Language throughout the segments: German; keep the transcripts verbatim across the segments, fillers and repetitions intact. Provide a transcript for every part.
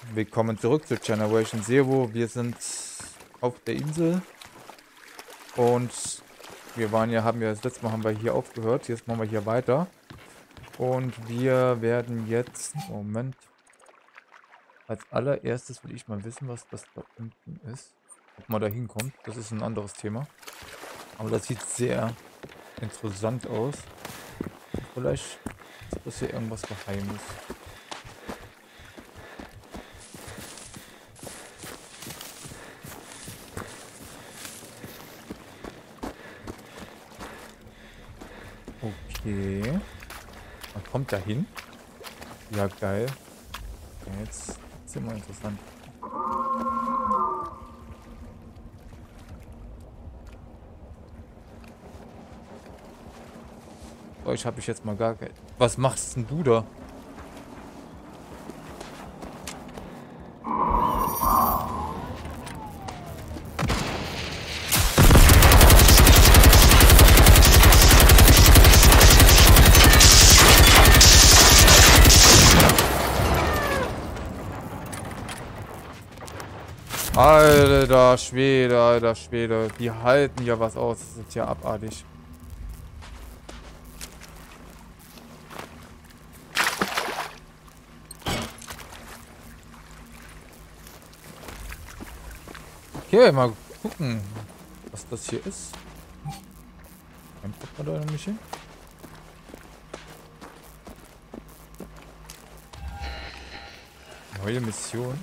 Willkommen zurück zu Generation Zero. Wir sind auf der Insel und wir waren ja, haben ja das letzte Mal haben wir hier aufgehört. Jetzt machen wir hier weiter. Und wir werden jetzt, Moment, als allererstes will ich mal wissen, was das da unten ist. Ob man da hinkommt, das ist ein anderes Thema. Aber das sieht sehr interessant aus. Vielleicht ist das hier irgendwas Geheimes. Okay. Man kommt da hin. Ja, geil. Ja, jetzt ist immer interessant. Euch habe ich jetzt mal gar kein... Was machst denn du da? Alter Schwede, alter Schwede. Die halten ja was aus. Das ist ja abartig. Okay, mal gucken, was das hier ist. Kommt man da nämlich hin? Neue Mission.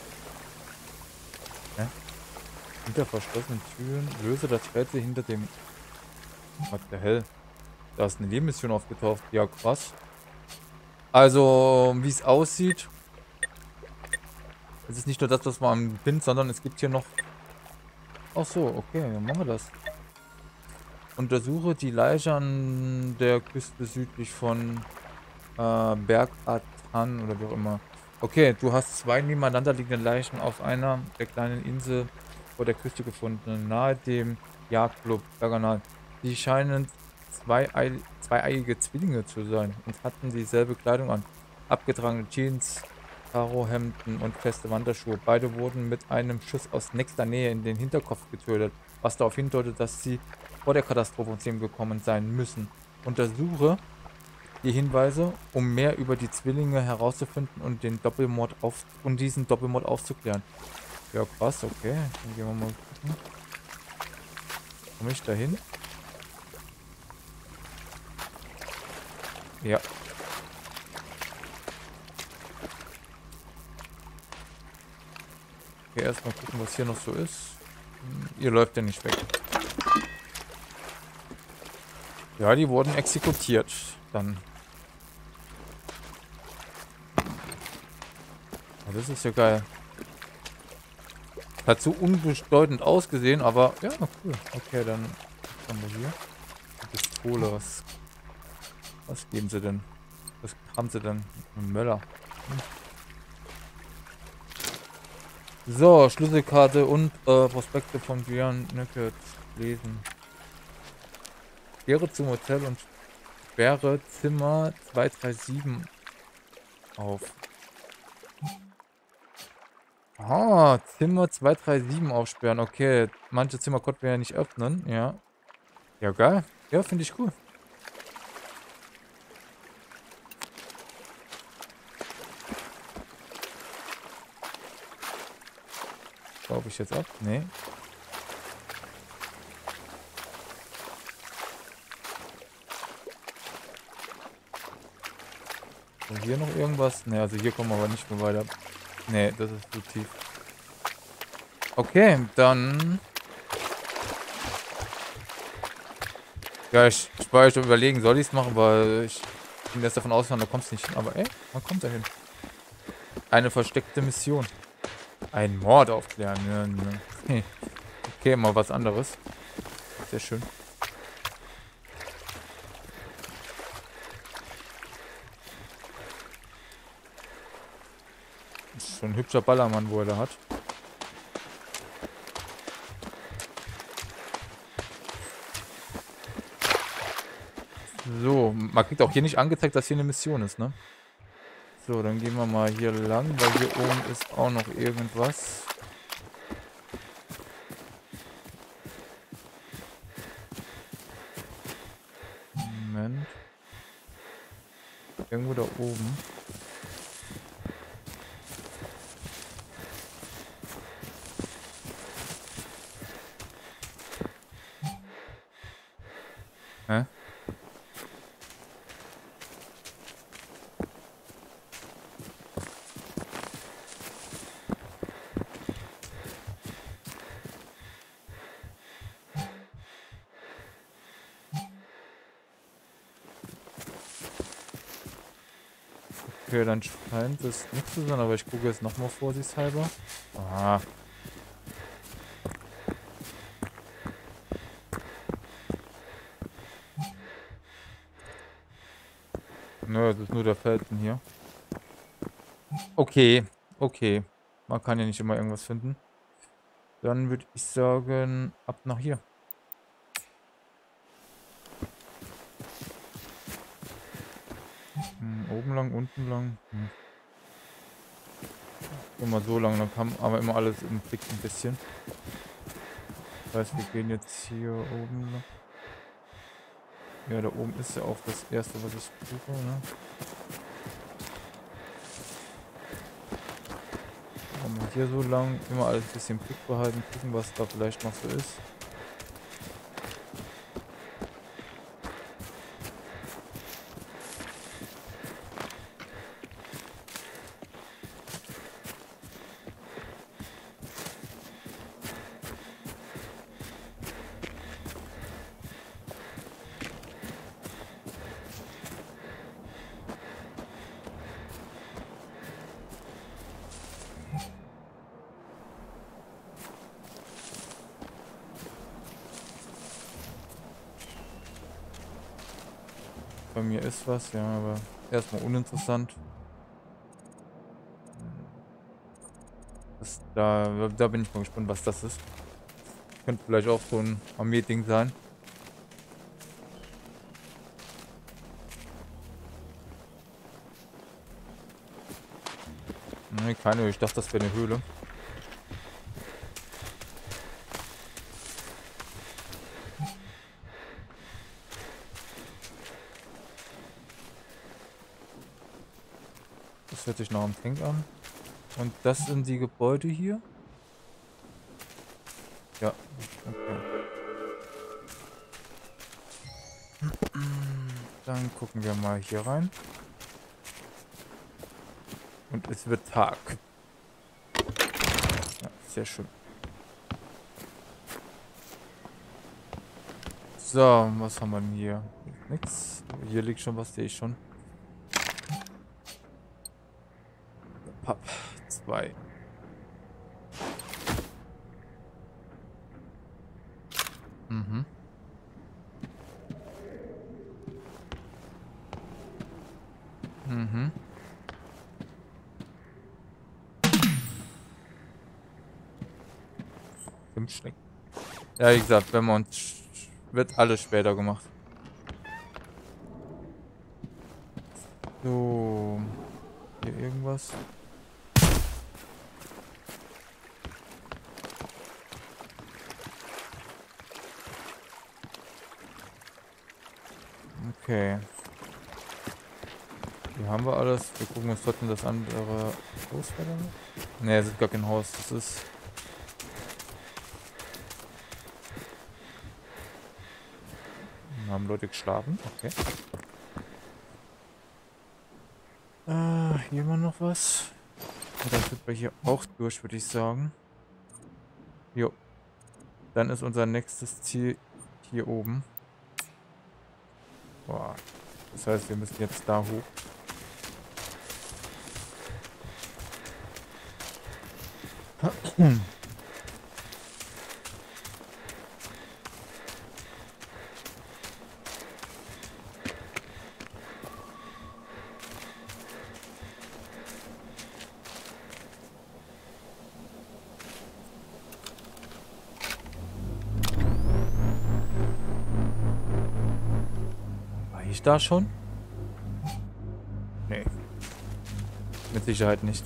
Hä? Hinter verschlossenen Türen. Löse das Rätsel hinter dem... Was der Hell? Da ist eine Nebenmission aufgetaucht. Ja, krass. Also, wie es aussieht. Es ist nicht nur das, was man am Bind, sondern es gibt hier noch... Ach so, okay, dann machen wir das. Untersuche die Leiche an der Küste südlich von äh, Bergatan oder wie auch immer. Okay, du hast zwei nebeneinander liegende Leichen auf einer der kleinen Insel vor der Küste gefunden, nahe dem Jagdclub Berganal. Die scheinen zwei zweieiige Zwillinge zu sein und hatten dieselbe Kleidung an. Abgetragene Jeans, Karohemden und feste Wanderschuhe. Beide wurden mit einem Schuss aus nächster Nähe in den Hinterkopf getötet, was darauf hindeutet, dass sie vor der Katastrophe ums Leben gekommen sein müssen. Untersuche die Hinweise, um mehr über die Zwillinge herauszufinden und den Doppelmord auf und diesen Doppelmord aufzuklären. Ja, krass, okay. Dann gehen wir mal gucken. Komme ich da hin? Ja. Okay, erstmal gucken, was hier noch so ist. Ihr läuft ja nicht weg. Ja, die wurden exekutiert. Dann. Ja, das ist ja geil. Hat so unbedeutend ausgesehen, aber ja, cool. Okay, dann haben wir hier. Pistole, was, was geben sie denn? Was haben sie denn? Ein Möller. Hm. So, Schlüsselkarte und äh, Prospekte von Björn Nöckert lesen. Kehre zum Hotel und sperre Zimmer zwei drei sieben auf. Ah, Zimmer zwei drei sieben aufsperren. Okay, manche Zimmer konnten wir ja nicht öffnen. Ja. Ja, geil. Ja, finde ich cool. Glaube ich jetzt ab? Nee. So, hier noch irgendwas? Ne, also hier kommen wir aber nicht mehr weiter. Ne, das ist zu tief. Okay, dann... Ja, ich, ich war schon überlegen, soll ich es machen, weil ich bin jetzt davon ausgegangen, da kommst du nicht hin. Aber ey, man kommt da hin. Eine versteckte Mission. Ein Mord aufklären. Ja, ne. Okay, mal was anderes. Sehr schön. Das ist schon ein hübscher Ballermann, wo er da hat. So, man kriegt auch hier nicht angezeigt, dass hier eine Mission ist, ne? So, dann gehen wir mal hier lang, weil hier oben ist auch noch irgendwas. Moment. Irgendwo da oben. Hä? Okay, dann scheint es nicht zu sein, aber ich gucke jetzt nochmal vorsichtshalber. Ah. Nö, das ist nur der Felsen hier. Okay, okay. Man kann ja nicht immer irgendwas finden. Dann würde ich sagen, ab nach hier. Hm, oben lang, unten lang. Hm. Immer so lang, dann kann aber immer alles im Blick ein bisschen. Das heißt, wir gehen jetzt hier oben lang. Ja, da oben ist ja auch das erste, was ich suche, ne? Machen wir hier so lang, immer alles ein bisschen im Blick behalten, gucken, was da vielleicht noch so ist. Bei mir ist was, ja, aber erstmal uninteressant. Das, da, da bin ich mal gespannt, was das ist. Könnte vielleicht auch so ein Armee-Ding sein. Nee, keine, ich dachte, das wäre eine Höhle. Das hört sich nach einem Tank an. Und das sind die Gebäude hier? Ja, okay. Dann gucken wir mal hier rein. Und es wird Tag. Ja, sehr schön. So, was haben wir denn hier? Nix. Hier liegt schon was, sehe ich schon. Papp. Zwei. Mhm. Mhm. Fünf Schnecken. Ja, wie gesagt, wenn man uns wird alles später gemacht. So. Hier irgendwas. Okay. Hier haben wir alles. Wir gucken uns trotzdem das andere Haus weiter. Ne, es ist gar kein Haus. Das ist. Da haben Leute geschlafen. Okay. Äh, hier mal noch was. Und dann sind wir hier auch durch, würde ich sagen. Jo. Dann ist unser nächstes Ziel hier oben. Boah. Das heißt, wir müssen jetzt da hoch. War ich da schon? Nee. Sicherheit nicht.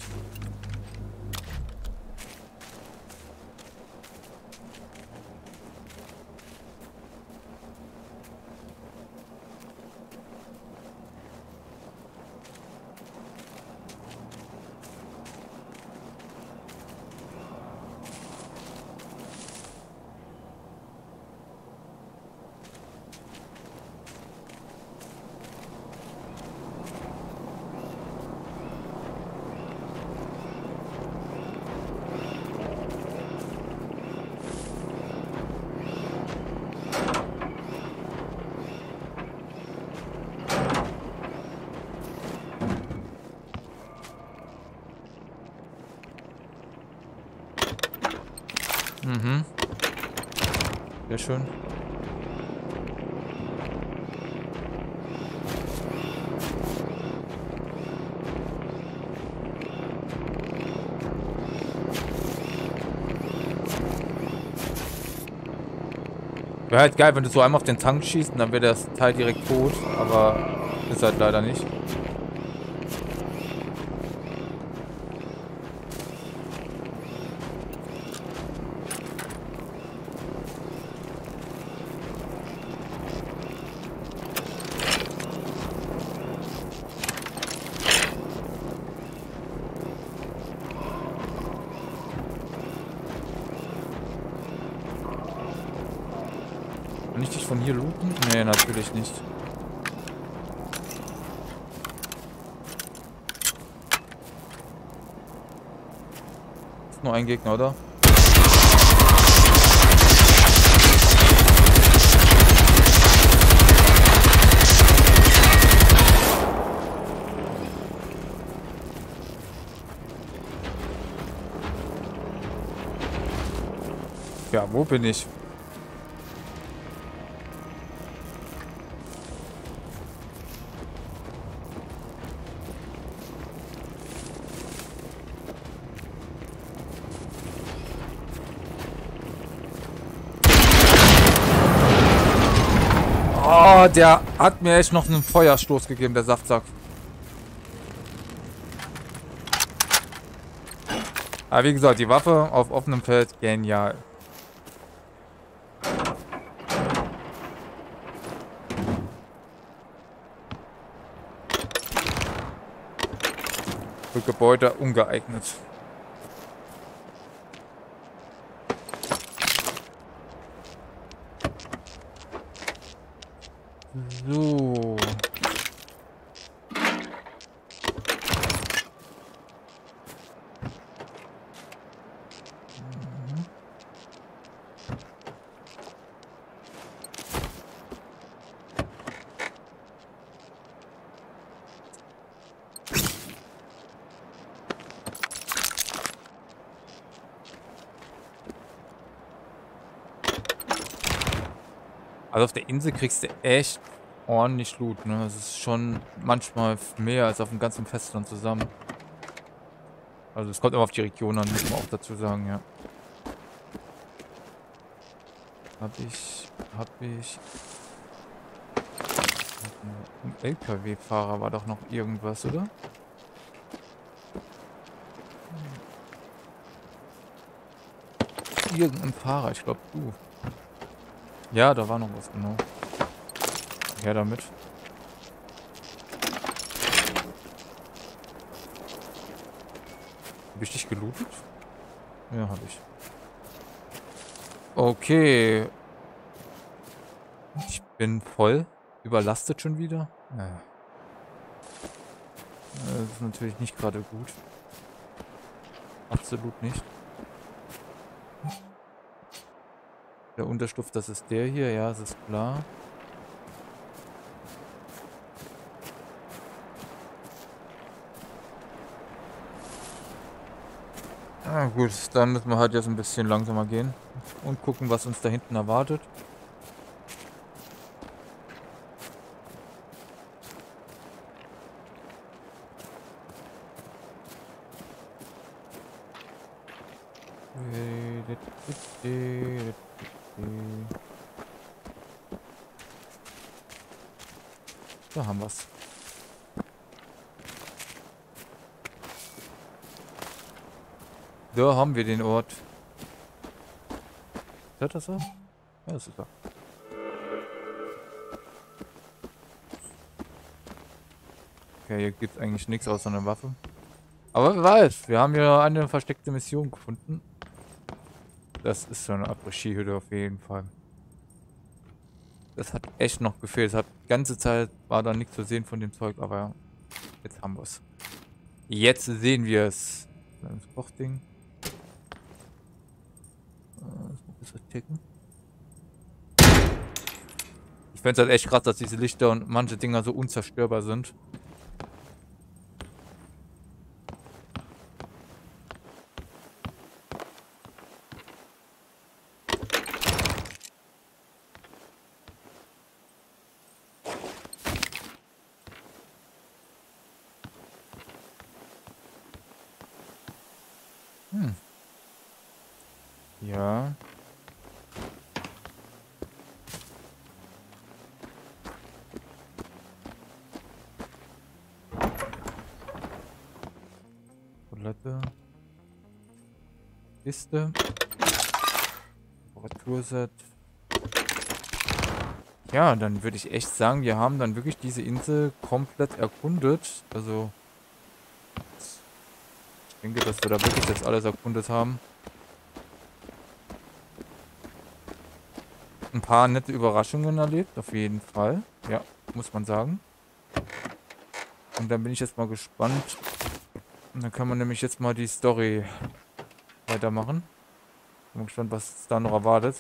Mhm. Sehr schön. Wäre halt geil, wenn du so einmal auf den Tank schießt und dann wäre das Teil direkt tot, aber ist halt leider nicht. Kann ich dich von hier looten? Nee, natürlich nicht. Ist nur ein Gegner, oder? Ja, wo bin ich? Oh, der hat mir echt noch einen Feuerstoß gegeben, der Saftsack. Aber wie gesagt, die Waffe auf offenem Feld, genial. Für Gebäude ungeeignet. So. Also auf der Insel kriegst du echt ordentlich Loot, ne? Das ist schon manchmal mehr als auf dem ganzen Festland zusammen. Also es kommt immer auf die Region an, muss man auch dazu sagen, ja. Hab ich, hab ich... Ein L K W-Fahrer war doch noch irgendwas, oder? Irgendein Fahrer, ich glaube du. Ja, da war noch was, genau. Ja, damit. Habe ich dich gelootet? Ja, habe ich. Okay. Ich bin voll. Überlastet schon wieder? Ja. Das ist natürlich nicht gerade gut. Absolut nicht. Der Unterstuft, das ist der hier. Ja, das ist klar. Ah, gut, dann müssen wir halt jetzt ein bisschen langsamer gehen und gucken, was uns da hinten erwartet. Da haben wir's. Da haben wir den Ort. Ist das so? Ja, das ist so. Okay, hier gibt es eigentlich nichts außer eine Waffe. Aber wer weiß, wir haben ja eine versteckte Mission gefunden. Das ist so eine Après-Ski-Hütte auf jeden Fall. Das hat echt noch gefehlt. Es hat die ganze Zeit war da nichts zu sehen von dem Zeug, aber ja, jetzt haben wir es. Jetzt sehen wir es. Das Kochding. Das muss das ticken. Ich finde es halt echt krass, dass diese Lichter und manche Dinger so unzerstörbar sind. Hm. Ja. Toilette. Kiste. Reparaturset. Ja, dann würde ich echt sagen, wir haben dann wirklich diese Insel komplett erkundet. Also, ich denke, dass wir da wirklich jetzt alles erkundet haben. Ein paar nette Überraschungen erlebt, auf jeden Fall. Ja, muss man sagen. Und dann bin ich jetzt mal gespannt. Und dann kann man nämlich jetzt mal die Story weitermachen. Bin gespannt, was da noch erwartet.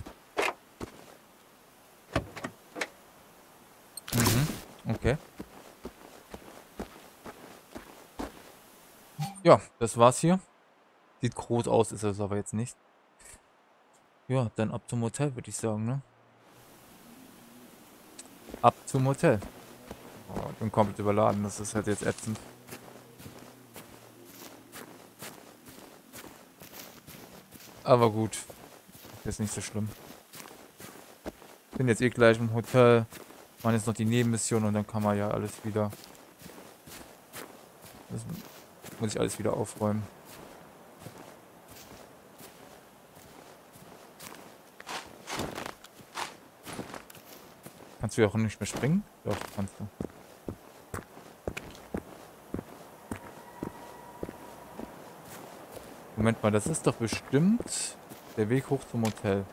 Mhm, okay. Ja, das war's hier. Sieht groß aus, ist es aber jetzt nicht. Ja, dann ab zum Hotel, würde ich sagen, ne? Ab zum Hotel. Oh, ich bin komplett überladen, das ist halt jetzt ätzend. Aber gut, ist nicht so schlimm. Bin jetzt eh gleich im Hotel. Machen jetzt noch die Nebenmission und dann kann man ja alles wieder. Das muss ich alles wieder aufräumen. Kannst du ja auch nicht mehr springen? Doch, kannst du. Moment mal, das ist doch bestimmt der Weg hoch zum Hotel.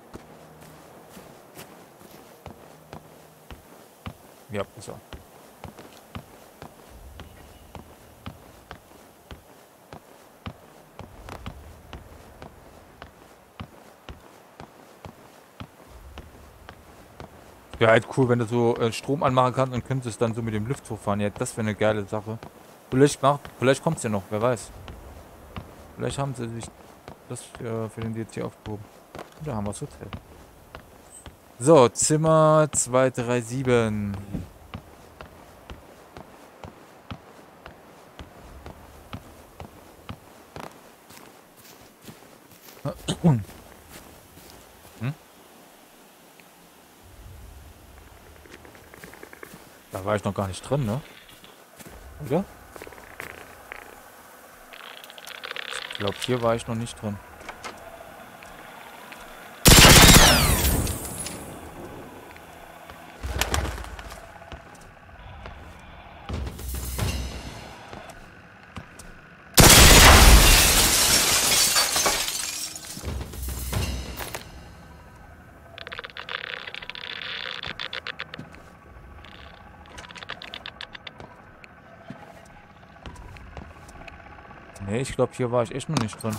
Ja, ist er. Wäre halt cool, wenn du so äh, Strom anmachen kannst und könntest dann so mit dem Lift hochfahren. Ja, das wäre eine geile Sache. Vielleicht macht, vielleicht kommt's ja noch, wer weiß. Vielleicht haben sie sich das für, für den D L C aufgehoben. Und da haben wir das Hotel. So, Zimmer zwei drei sieben. Hm? Da war ich noch gar nicht drin, ne? Oder? Ich glaube, hier war ich noch nicht drin. Nee, ich glaube, hier war ich echt noch nicht drin.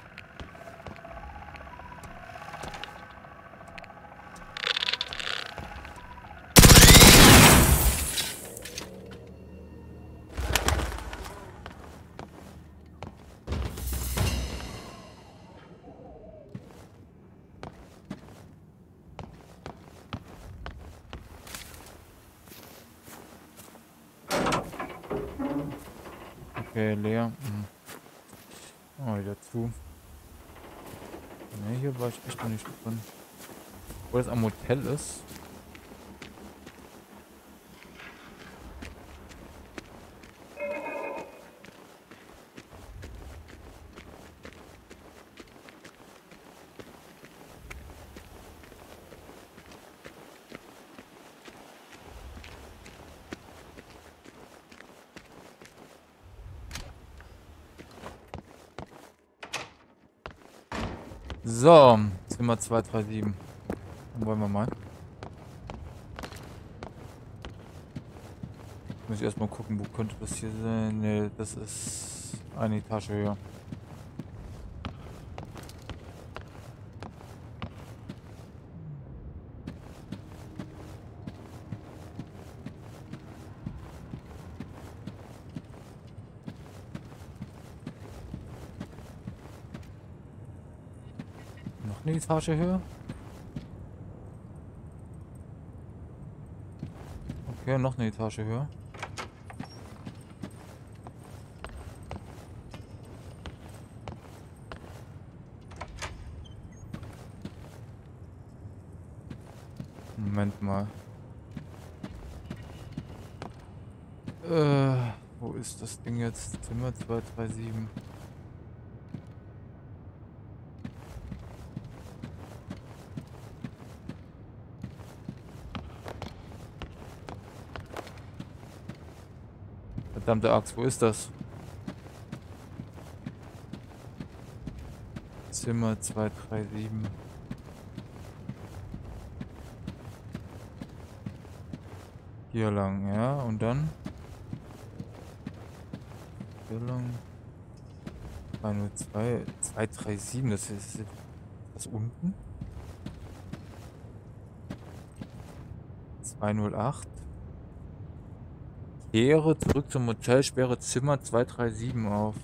Okay, leer. Hm. Oh, wieder zu. Ne, hier war ich echt noch nicht drin. Wo das am Hotel ist. So, Zimmer zwei drei sieben. Dann wollen wir mal. Muss ich erstmal gucken, wo könnte das hier sein. Ne, das ist eine Etage höher. Noch eine Etage höher. Okay, noch eine Etage höher. Moment mal. Äh, wo ist das Ding jetzt? Zimmer zwei drei sieben. Verdammte Axt, wo ist das? Zimmer zwei drei sieben. Hier lang, ja, und dann? Hier lang. zwei null zwei, zwei drei sieben, das ist das unten? zwei null acht. Kehre zurück zum Hotel, sperre Zimmer zwei drei sieben auf.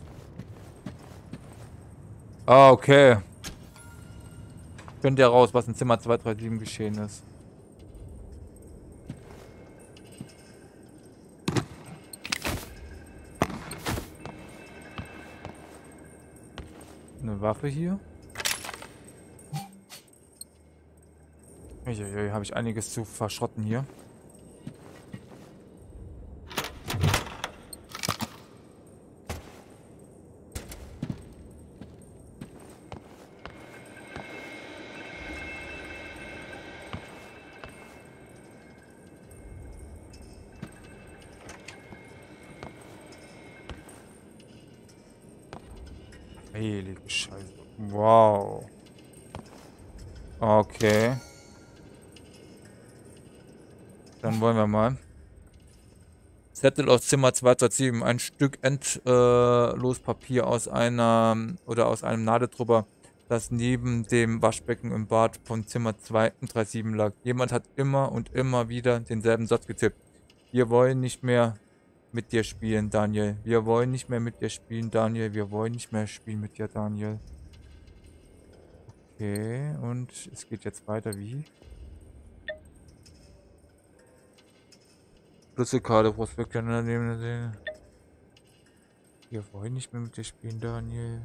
Ah, okay. Könnt ihr raus, was in Zimmer zwei drei sieben geschehen ist. Eine Waffe hier. Uiuiui, habe ich einiges zu verschrotten hier. Heilige Scheiße. Wow. Okay. Dann wollen wir mal. Zettel aus Zimmer zwei drei sieben. Ein Stück endlos Papier aus einer oder aus einem Nadeldrucker, das neben dem Waschbecken im Bad von Zimmer zwei drei sieben lag. Jemand hat immer und immer wieder denselben Satz getippt. Wir wollen nicht mehr mit dir spielen, Daniel. Wir wollen nicht mehr mit dir spielen, Daniel. Wir wollen nicht mehr spielen mit dir, Daniel. Okay, und es geht jetzt weiter wie? Schlüsselkarte, Prospekt daneben sehen. Wir wollen nicht mehr mit dir spielen, Daniel.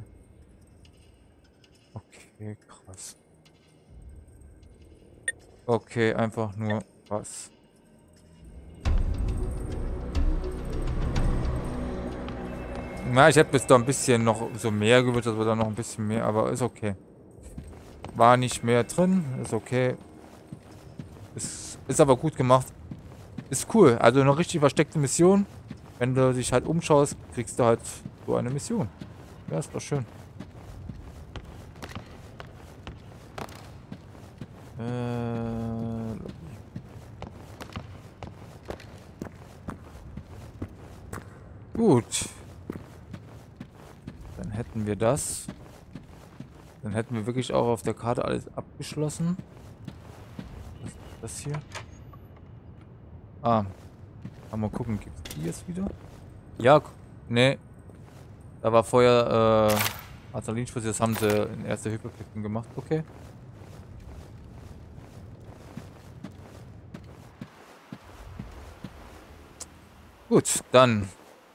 Okay, krass. Okay, einfach nur was. Na, ich hätte bis da ein bisschen noch so mehr gewünscht, dass wir da noch ein bisschen mehr, aber ist okay. War nicht mehr drin, ist okay. Ist, ist aber gut gemacht. Ist cool, also eine richtig versteckte Mission. Wenn du dich halt umschaust, kriegst du halt so eine Mission. Ja, ist doch schön. Äh... Gut. Dann hätten wir das. Dann hätten wir wirklich auch auf der Karte alles abgeschlossen. Was ist das hier? Ah. Mal gucken, gibt es die jetzt wieder? Ja, ne. Da war vorher äh, Adrenalinspritzen, das haben sie in erster Hilfe gemacht. Okay. Gut, dann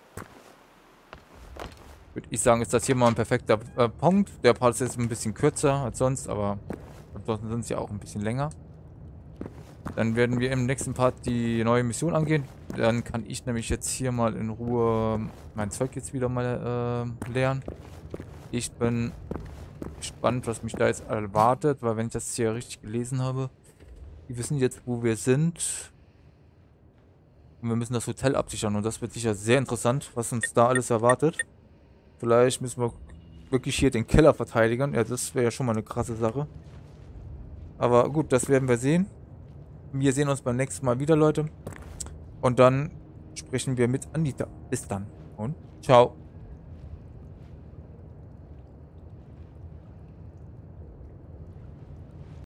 würde ich sagen, ist das hier mal ein perfekter äh, Punkt. Der Part ist jetzt ein bisschen kürzer als sonst, aber ansonsten sind sie ja auch ein bisschen länger. Dann werden wir im nächsten Part die neue Mission angehen. Dann kann ich nämlich jetzt hier mal in Ruhe mein Zeug jetzt wieder mal äh, leeren. Ich bin gespannt, was mich da jetzt erwartet, weil wenn ich das hier richtig gelesen habe, wir wissen jetzt, wo wir sind. Und wir müssen das Hotel absichern und das wird sicher sehr interessant, was uns da alles erwartet. Vielleicht müssen wir wirklich hier den Keller verteidigen. Ja, das wäre ja schon mal eine krasse Sache. Aber gut, das werden wir sehen. Wir sehen uns beim nächsten Mal wieder, Leute. Und dann sprechen wir mit Anita. Bis dann und ciao.